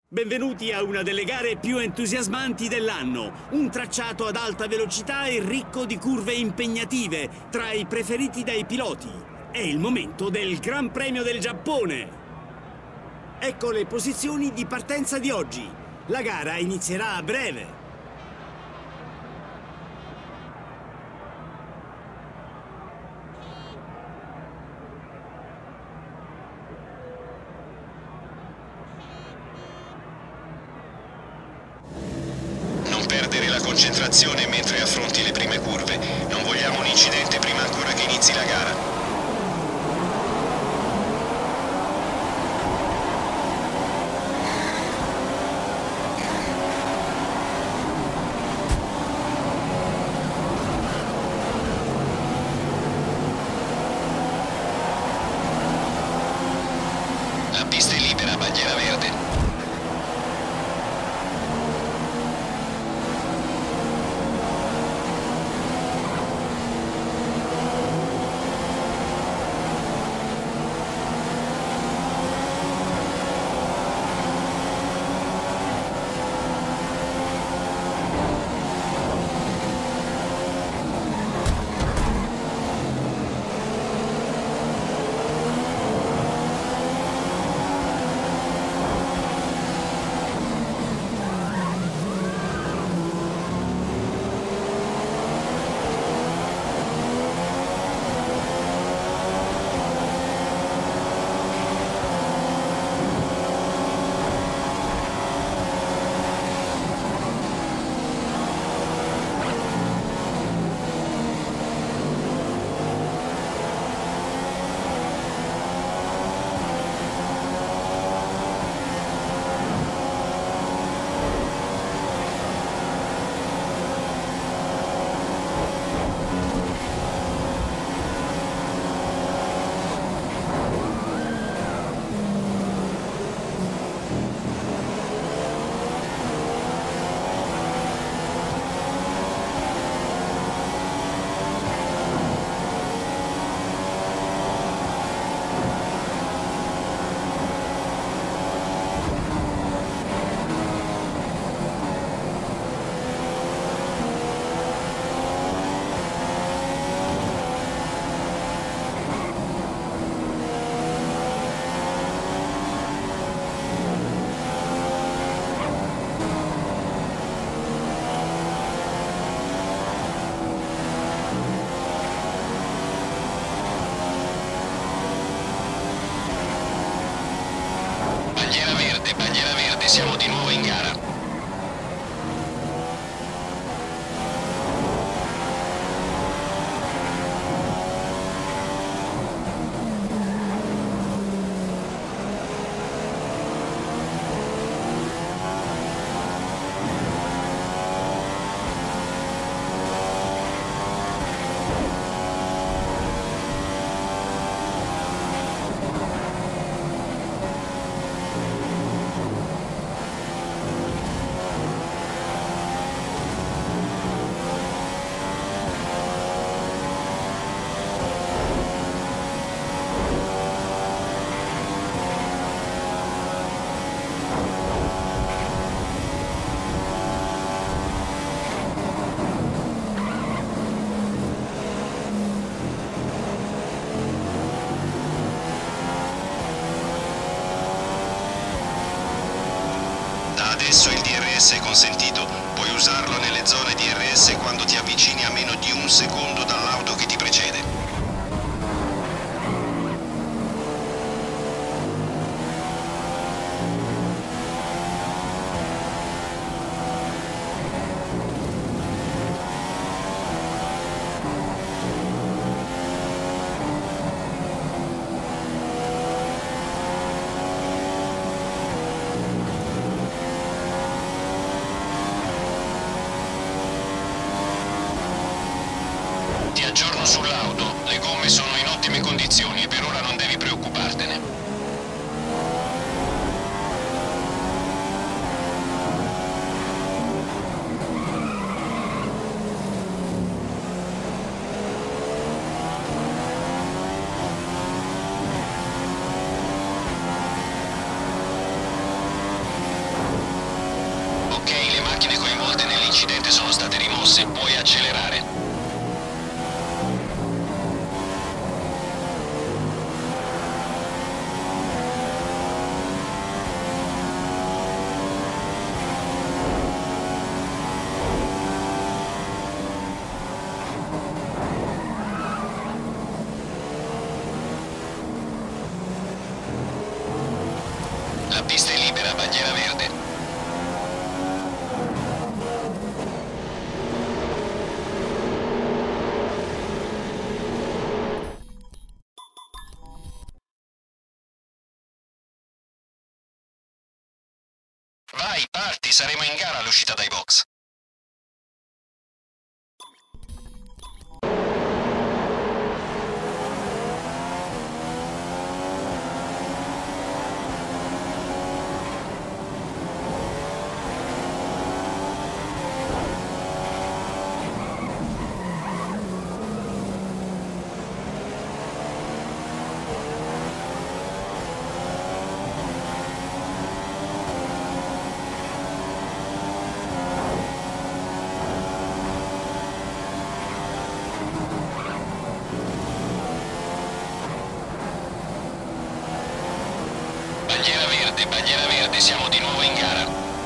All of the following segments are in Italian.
Benvenuti a una delle gare più entusiasmanti dell'anno, un tracciato ad alta velocità e ricco di curve impegnative, tra i preferiti dai piloti. È il momento del Gran Premio del Giappone. Ecco le posizioni di partenza di oggi. La gara inizierà a breve. Concentrazione mentre affronti le prime curve. Non vogliamo un incidente prima ancora che inizi la gara. La pista è libera, bandiera verde. Bandiera verde, siamo di nuovo in gara. Adesso il DRS è consentito, puoi usarlo nelle zone DRS quando ti avvicini a meno di un secondo dall'auto che ti precede. Ti aggiorno sull'auto, le gomme sono in ottime condizioni e per ora non devi preoccupartene. dell'incidente sono state rimosse, puoi accelerare. La pista è libera, bandiera verde. Vai, parti, saremo in gara all'uscita dai box. Bandiera verde, siamo di nuovo in gara.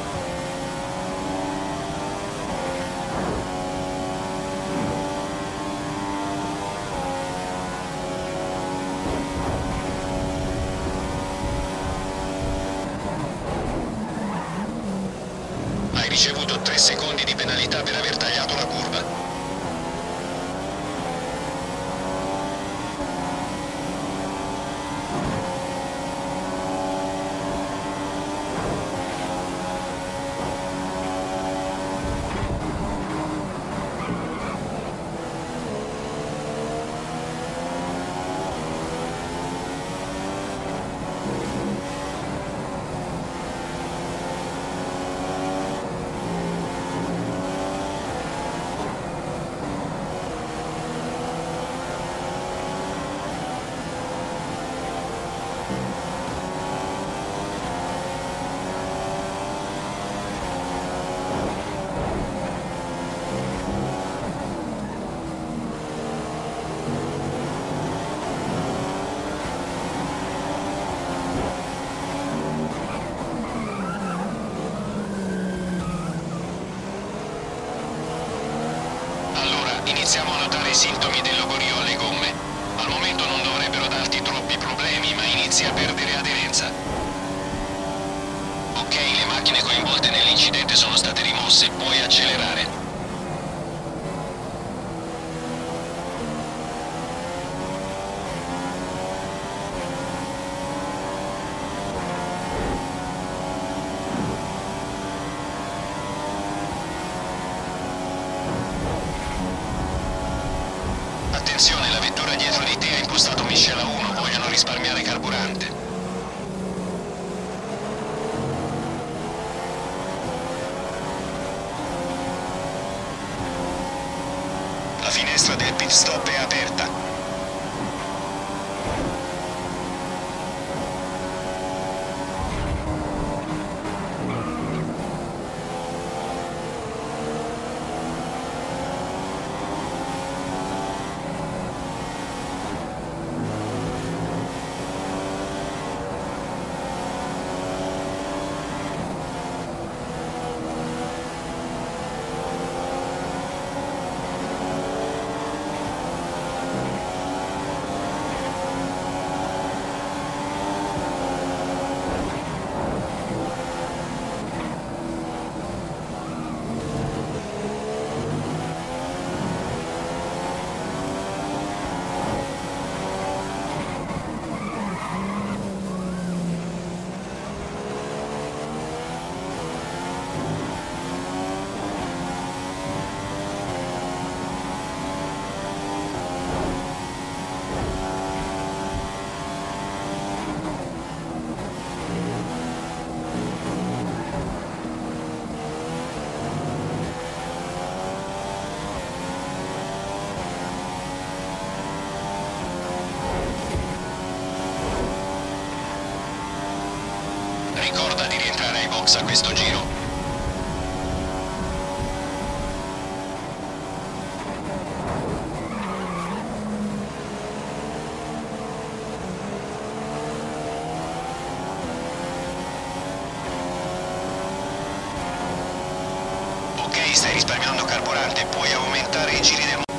Hai ricevuto 3 secondi di penalità per aver tagliato la curva. Iniziamo a notare i sintomi del logorio alle gomme. Al momento non dovrebbero darti troppi problemi, ma inizi a perdere aderenza. Ok, le macchine coinvolte nell'incidente sono state rimosse, puoi accelerare. Attenzione, la vettura dietro di te ha impostato miscela 1, vogliono risparmiare carburante. La finestra del pit stop è aperta. Ricorda di rientrare ai box a questo giro. Ok, stai risparmiando carburante, puoi aumentare i giri del motore.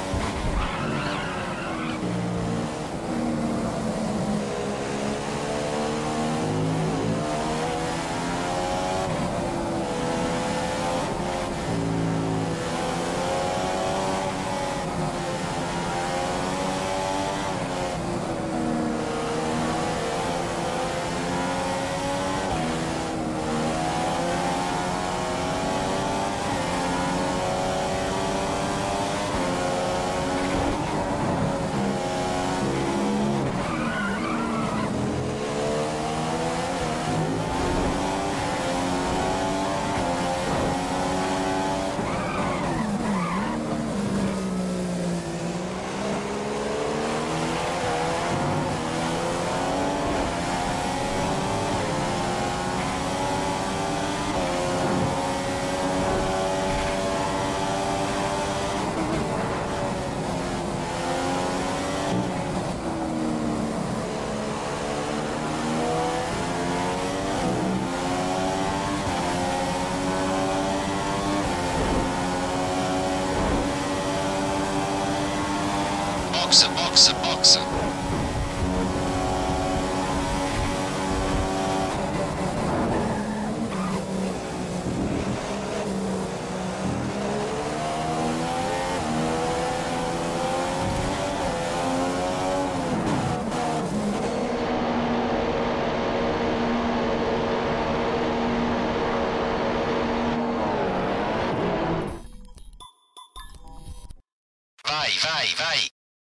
Box. Vai.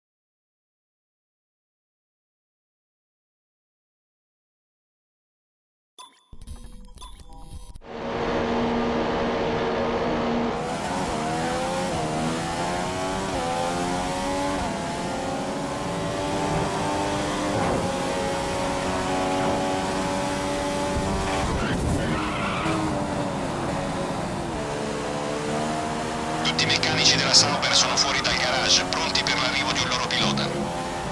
Tutti i meccanici della Sauber sono fuori dal garage, pronti per l'arrivo di un loro pilota.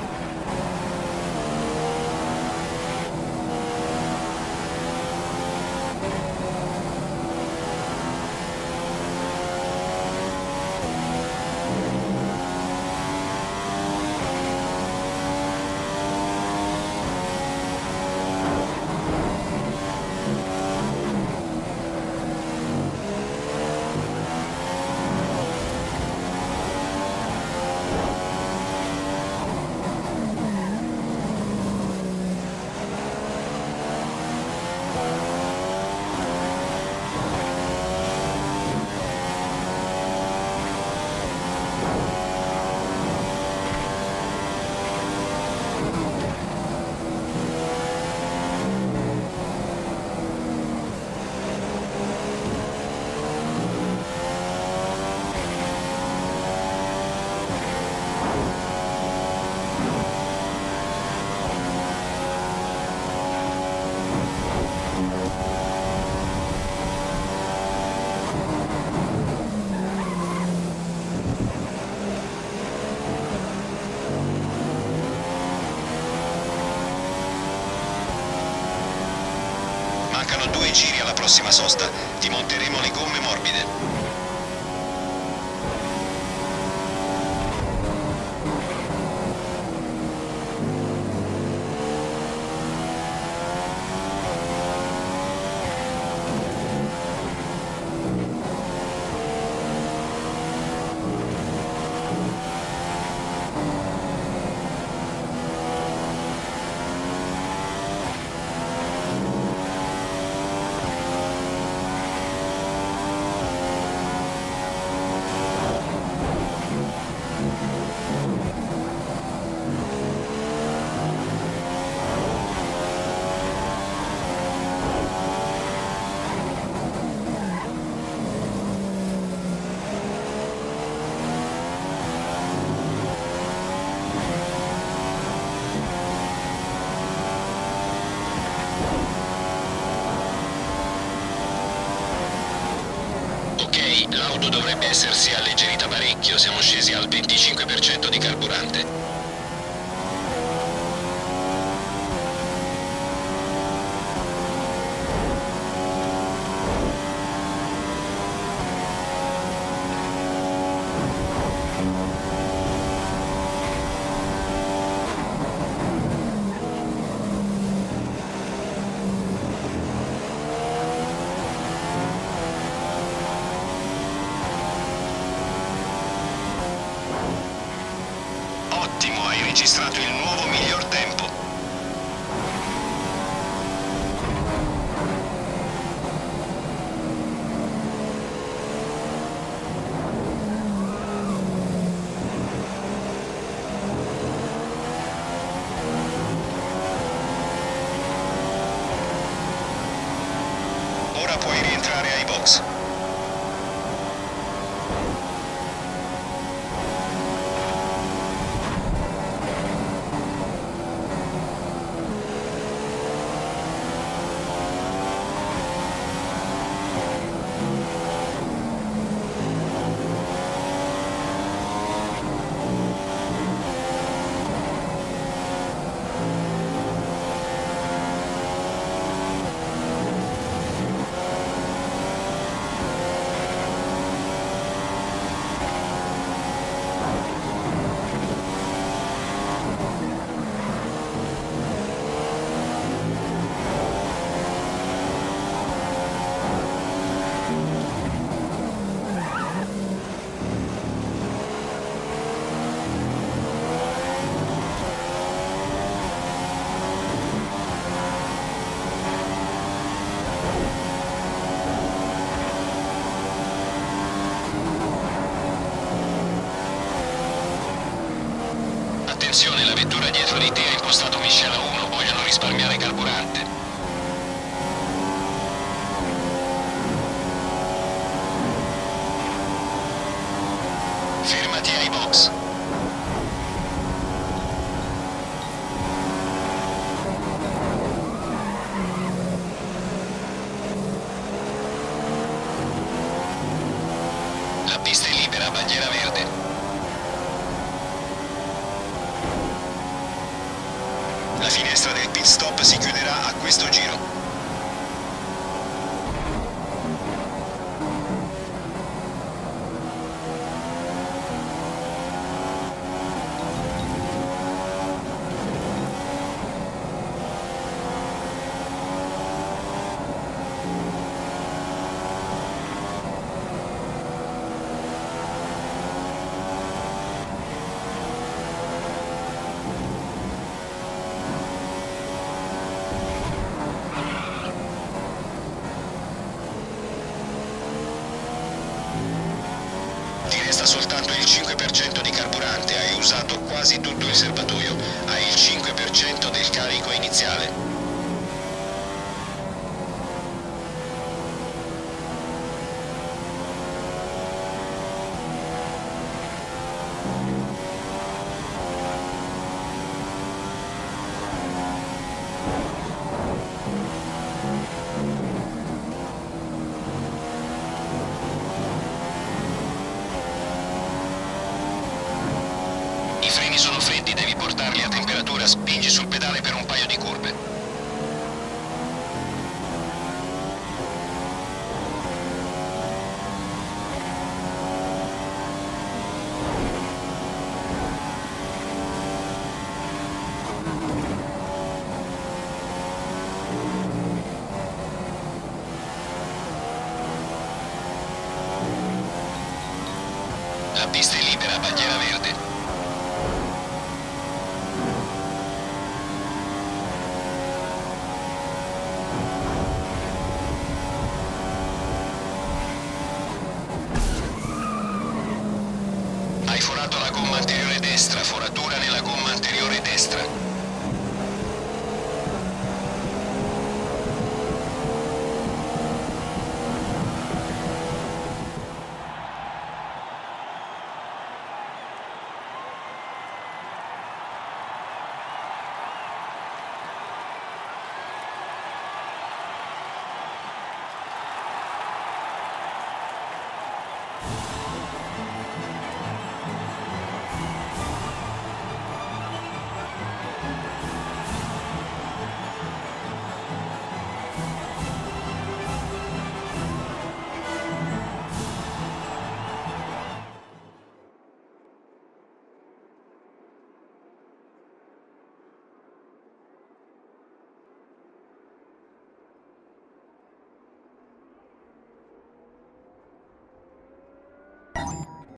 Mancano 2 giri alla prossima sosta. Ti monteremo le gomme morbide. L'auto dovrebbe essersi alleggerita parecchio, siamo scesi al 25% di carburante. registrato il nuovo miglior tempo. Ora puoi rientrare ai box. Attenzione, la vettura dietro di te ha impostato miscela 1, vogliono risparmiare carburante. Fermati ai box. La pista è libera, bandiera verde. La finestra del pit stop si chiuderà a questo giro. Ti resta soltanto il 5% di carburante, hai usato quasi tutto il serbatoio, hai il 5% del carico iniziale. I freni sono freddi, devi portarli a temperatura, spingi sul pedale per un paio di curve. La pista è libera, bandiera verde. Hai forato la gomma anteriore destra, foratura nella gomma anteriore destra.